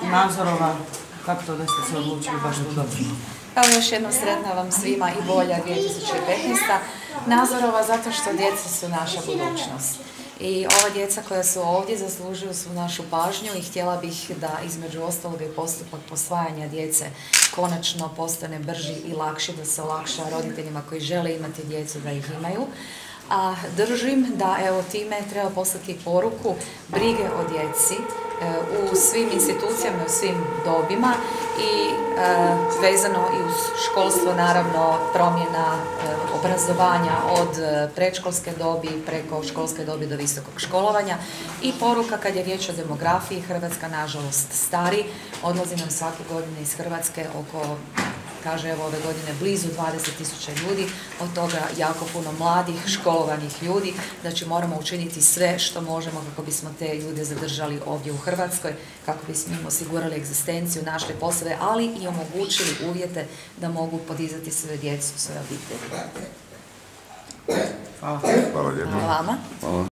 Nazorova, kako to da ste se odlučili baš tu doći? Evo još jednom sretna vam svima i bolja 2015. Nazorova zato što djeca su naša budućnost. I ova djeca koja su ovdje zaslužuju svu našu pažnju i htjela bih da između ostalog i postupak posvajanja djece konačno postane brži i lakši, da se olakša roditeljima koji žele imati djecu da ih imaju. A držim da evo time treba poslati poruku brige o djeci u svim institucijama, u svim dobima i vezano i uz školstvo, naravno promjena obrazovanja od predškolske dobi preko školske dobi do visokog školovanja i poruka kad je riječ o demografiji. Hrvatska nažalost stari, odlazi nam svake godine iz Hrvatske oko, kaže evo ove godine, blizu 20.000 ljudi, od toga jako puno mladih, školovanih ljudi, znači moramo učiniti sve što možemo kako bismo te ljude zadržali ovdje u Hrvatskoj, kako bismo im osigurali egzistenciju, našli poslove, ali i omogućili uvjete da mogu podizati svoje djecu, svoje obitelji. Hvala. Hvala lijepo. Hvala vama.